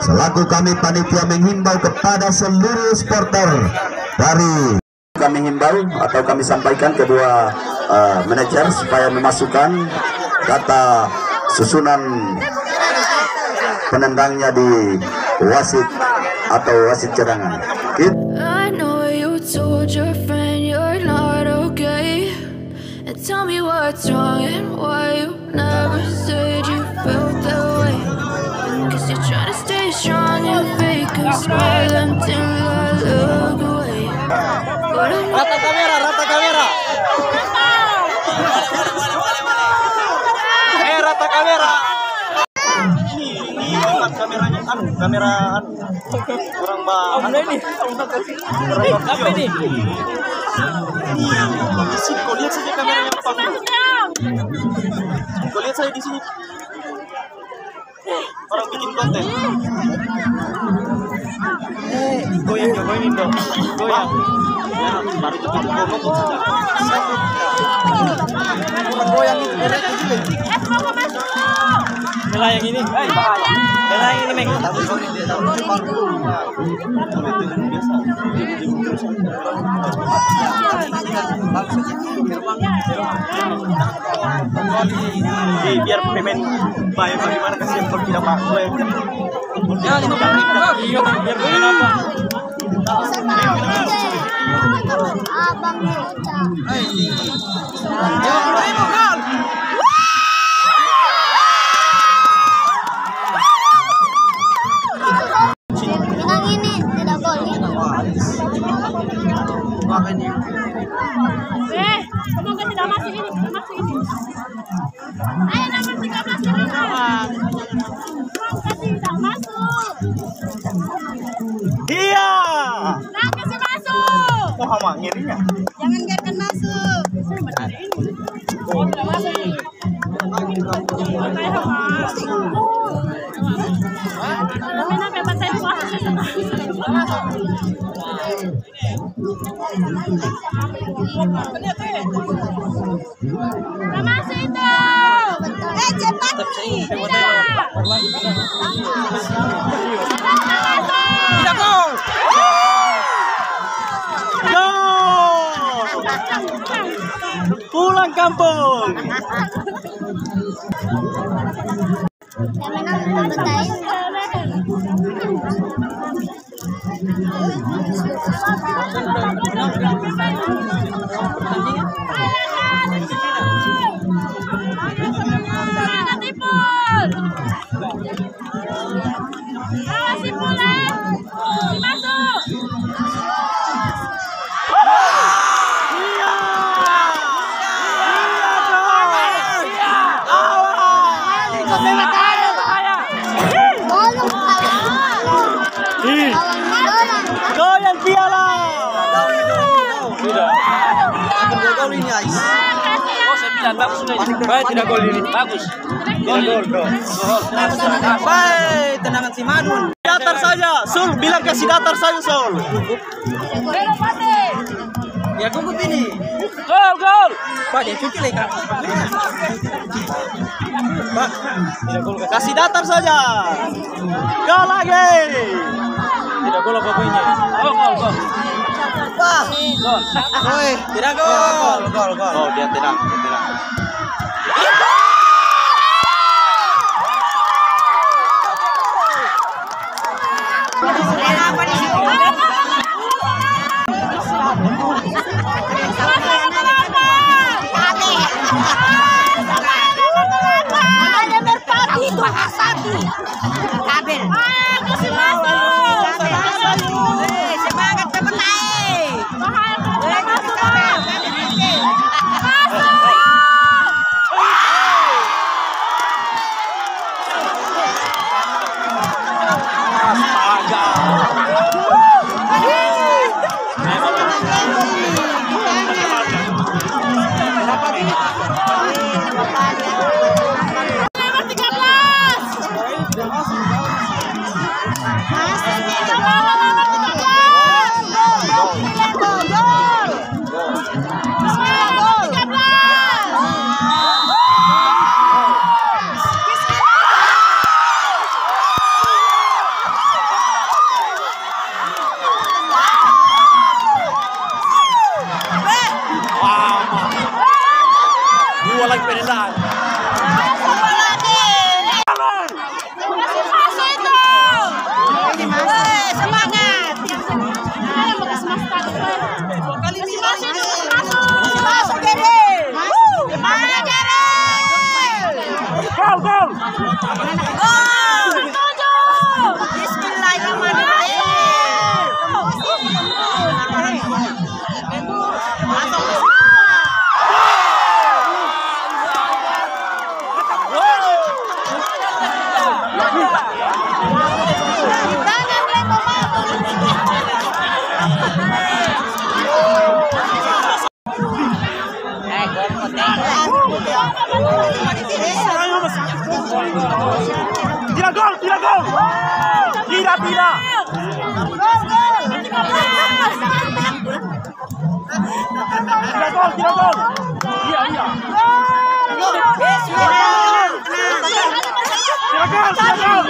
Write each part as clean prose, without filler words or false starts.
Selaku kami panitia menghimbau kepada seluruh supporter dari kami himbau atau kami sampaikan kedua manajer supaya memasukkan kata susunan penendangnya di wasit atau wasit cadangan. I know you told your friend you're not okay, and tell me what's wrong and why you never said you felt that way. Cause you're trying to stay strong and fake a smile until I look away. Rata kamera, rata kamera. Rata kamera. Ini kameranya kamera kurang bahan ini. Apa ini? Di sini kau lihat saja kameranya apa? Kau lihat saya di sini. Orang bikin konten. Goyang dong. Goyang. Baru cepat ngomong saja. Goyang itu mereka juga. Bela yang ini. Bela yang ini, Mek. Biar pemain bayar bagaimana kasih yang tidak mampu ya. Ya 50 ribu iya biar pemain apa? Abang bocah. Ya 50 gol. Bilang ini tidak boleh. Makanya. Semoga tidak masuk ini, masuk ini. Ayo nomor 13 dulu. Semoga tidak masuk. Iya. Nah, kasih masuk. Oh, hama ngirinya. Jangan biarkan masuk. Oh, tidak masuk. Masuk itu. Cepat. Tidak gol. Gol. Pulang kampung. Yang menang betain. Goyang piala. Sudah. Tidak gol ini, Ais. Oh, saya bilang bagus sudah ini. Baik, tidak gol ini. Bagus. Gol. Baik, tendangan si Madun. Datar saja, Sul. Bilang kasih datar saja, Sul. Ya gugup ini. Gol. Pak, dia cuci lagi. Pak, kasih datar saja. Gol lagi. Tidak gol apa-apanya. Oh, gol. Wah, gol. Oi, tidak gol. Oh, dia tidak. Ada merpati itu asati. Kabel. Kasih masuk. Semangat cepat naik. Tira gol, tira gol. Tira, tira. Tira gol, tira gol. Iya, iya. Tira gol, tira gol.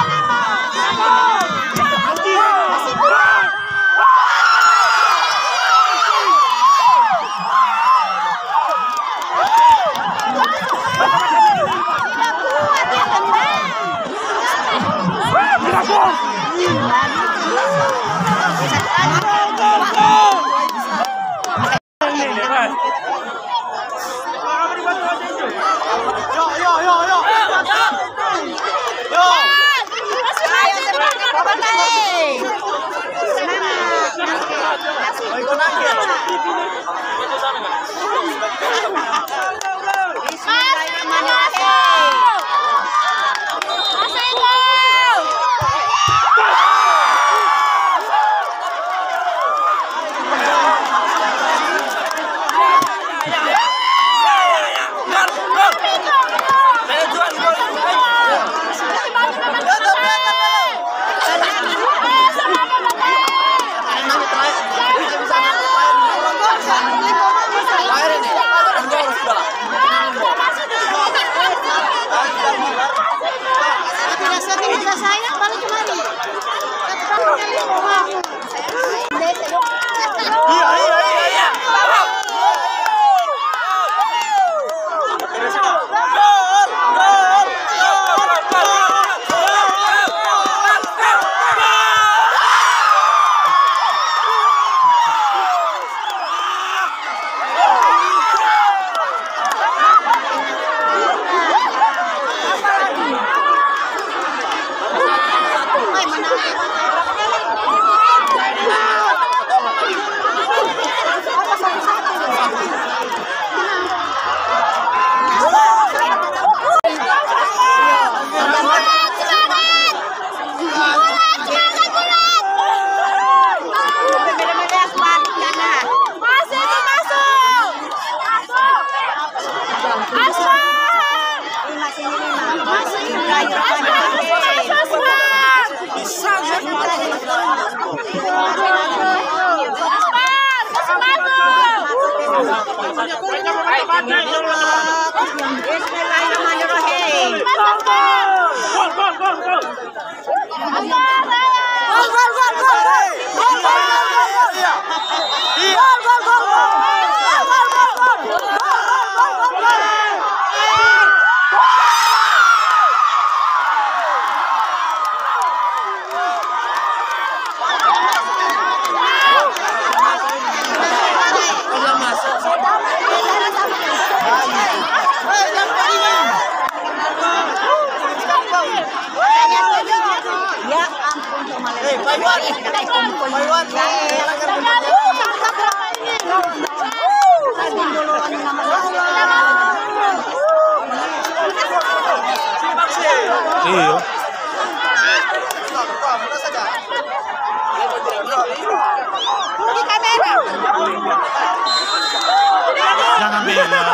Jangan bela.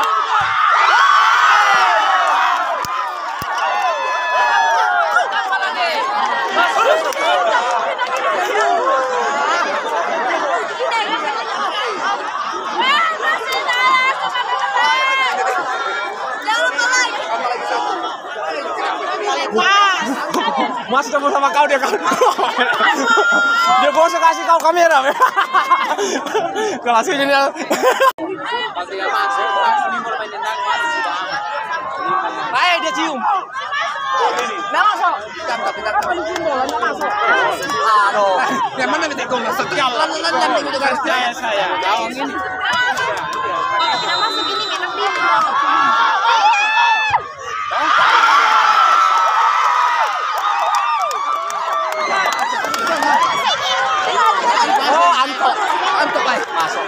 Masih ketemu sama kau dia kau. Dia bos kasih kau kamera. Kelas ini dia. Ayo dia cium. Nah masuk. Aduh. Yang mana minta gol? Sekian. Saya. Gawang ini. Tidak masuk ini enak dia. Oh, Anto baik. Masuk.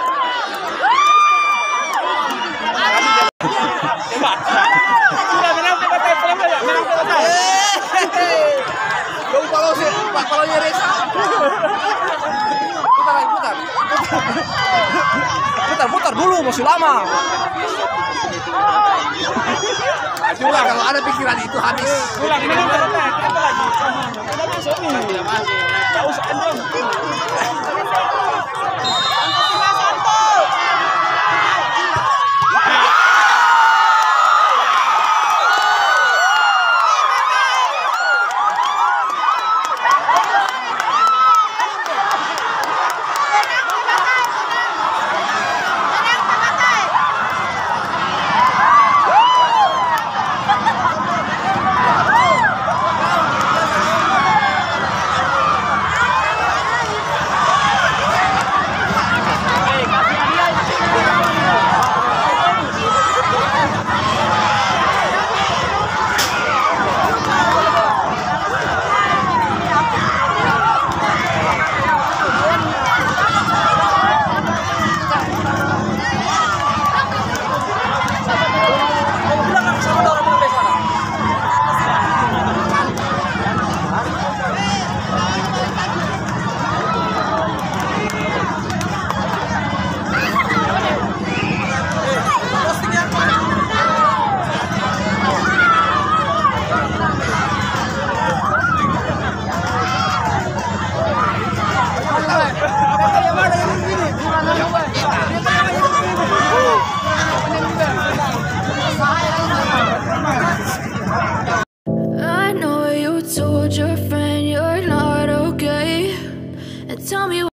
Sudah menang kita pulang saja. Menang kita. Kau kalau sih, Pak kalau nyeri. Putar. Ntar dulu masih lama. Juga kalau ada pikiran itu habis. Ulang ini apa lagi? Udah masuk nih.